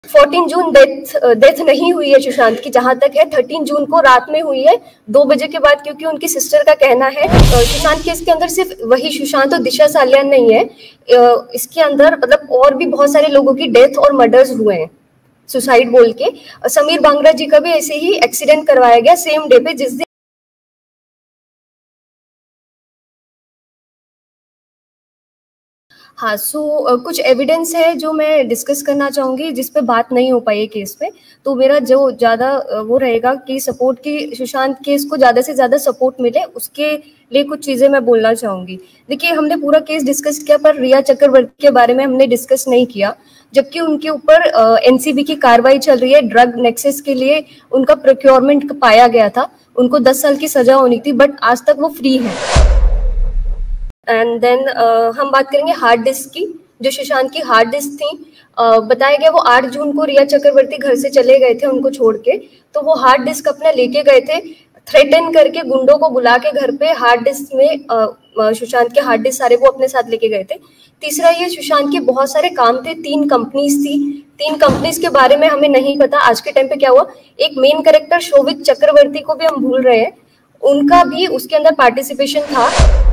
14 जून death नहीं हुई है सुशांत की, जहां तक है 13 जून को रात में हुई है 2 बजे के बाद, क्योंकि उनकी सिस्टर का कहना है सुशांत केस के अंदर सिर्फ वही सुशांत और दिशा सालियान नहीं है, इसके अंदर मतलब और भी बहुत सारे लोगों की डेथ और मर्डर्स हुए हैं सुसाइड बोल के। समीर बांगरा जी का भी ऐसे ही एक्सीडेंट करवाया गया सेम डे पे जिस दिन। हाँ, कुछ एविडेंस है जो मैं डिस्कस करना चाहूंगी जिस पे बात नहीं हो पाई है केस पे। तो मेरा जो ज़्यादा वो रहेगा कि सपोर्ट की सुशांत केस को ज़्यादा से ज़्यादा सपोर्ट मिले, उसके लिए कुछ चीज़ें मैं बोलना चाहूंगी। देखिए, हमने पूरा केस डिस्कस किया पर रिया चक्रवर्ती के बारे में हमने डिस्कस नहीं किया, जबकि उनके ऊपर एनसीबी की कार्रवाई चल रही है। ड्रग नेक्सस के लिए उनका प्रोक्योरमेंट पाया गया था, उनको 10 साल की सजा होनी थी, बट आज तक वो फ्री है। एंड देन हम बात करेंगे हार्ड डिस्क की। जो सुशांत की हार्ड डिस्क थी, बताया गया वो 8 जून को रिया चक्रवर्ती घर से चले गए थे उनको छोड़ के, तो वो हार्ड डिस्क अपना लेके गए थे, थ्रेटन करके गुंडों को बुला के घर पे हार्ड डिस्क में सुशांत के हार्ड डिस्क सारे वो अपने साथ लेके गए थे। तीसरा, ये सुशांत के बहुत सारे काम थे, 3 कंपनीज थी, 3 कंपनीज के बारे में हमें नहीं पता आज के टाइम पे क्या हुआ। एक मेन कैरेक्टर शोभित चक्रवर्ती को भी हम भूल रहे हैं, उनका भी उसके अंदर पार्टिसिपेशन था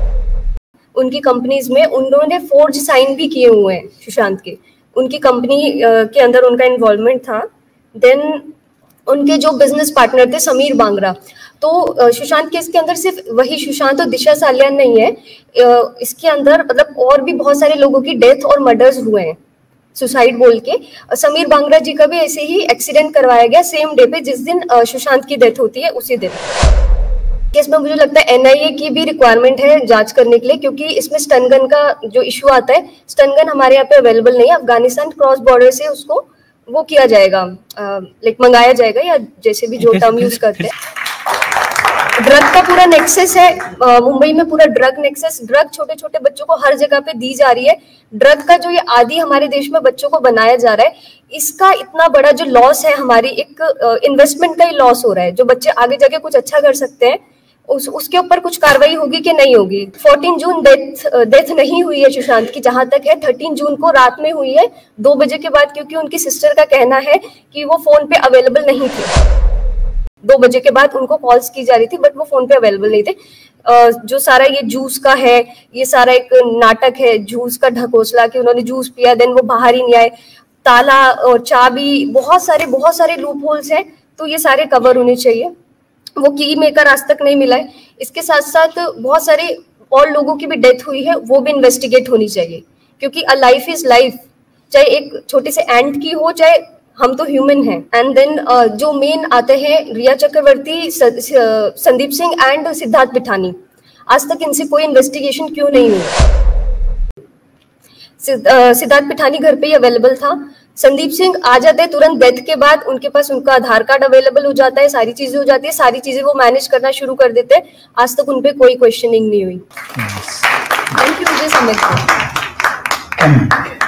उनकी कंपनीज में। उन्होंने फोर्ज साइन भी किए हुए हैं सुशांत के, उनकी कंपनी के अंदर उनका इन्वॉल्वमेंट था। देन उनके जो बिजनेस पार्टनर थे समीर बांगरा, तो सुशांत केस के अंदर सिर्फ वही सुशांत और दिशा सालियान नहीं है, इसके अंदर मतलब और भी बहुत सारे लोगों की डेथ और मर्डर्स हुए हैं सुसाइड बोल के। समीर बांगरा जी का भी ऐसे ही एक्सीडेंट करवाया गया सेम डे पे जिस दिन सुशांत की डेथ होती है, उसी दिन। केस में मुझे लगता है एनआईए की भी रिक्वायरमेंट है जांच करने के लिए, क्योंकि इसमें स्टन गन का जो इशू आता है, स्टन गन हमारे यहाँ पे अवेलेबल नहीं है। अफगानिस्तान क्रॉस बॉर्डर से उसको वो किया जाएगा, लाइक मंगाया जाएगा, या जैसे भी जो टर्म यूज करते हैं। ड्रग का पूरा नेक्सस है मुंबई में, पूरा ड्रग नेक्सस। ड्रग छोटे छोटे बच्चों को हर जगह पे दी जा रही है। ड्रग का जो ये आदि हमारे देश में बच्चों को बनाया जा रहा है, इसका इतना बड़ा जो लॉस है, हमारी एक इन्वेस्टमेंट का ही लॉस हो रहा है। जो बच्चे आगे जाके कुछ अच्छा कर सकते हैं, उसके ऊपर कुछ कार्रवाई होगी कि नहीं होगी। 14 जून डेथ नहीं हुई है सुशांत की, जहां तक है 13 जून को रात में हुई है 2 बजे के बाद, क्योंकि उनकी सिस्टर का कहना है कि वो फोन पे अवेलेबल नहीं थे। 2 बजे के बाद उनको कॉल्स की जा रही थी बट वो फोन पे अवेलेबल नहीं थे। जो सारा ये जूस का है, ये सारा एक नाटक है, जूस का ढकोसला कि उन्होंने जूस पिया देन वो बाहर ही नहीं आए, ताला और चाबी, बहुत सारे लूप होल्स हैं, तो ये सारे कवर होने चाहिए। वो की मेकर आज तक नहीं मिला है। इसके साथ साथ बहुत सारे और लोगों की भी डेथ हुई है, वो भी इन्वेस्टिगेट होनी चाहिए, क्योंकि अ लाइफ इज लाइफ, चाहे एक छोटे से एंट की हो, चाहे हम तो ह्यूमन हैं। एंड देन जो मेन आते हैं रिया चक्रवर्ती, संदीप सिंह एंड सिद्धार्थ पिठानी, आज तक इनसे कोई इन्वेस्टिगेशन क्यों नहीं हुई? सिद्धार्थ पिठानी घर पे ही अवेलेबल था, संदीप सिंह आ जाते तुरंत डेथ के बाद, उनके पास उनका आधार कार्ड अवेलेबल हो जाता है, सारी चीजें हो जाती है, सारी चीजें वो मैनेज करना शुरू कर देते हैं। आज तक उनपे कोई क्वेश्चनिंग नहीं हुई। थैंक यू मुझे समझ।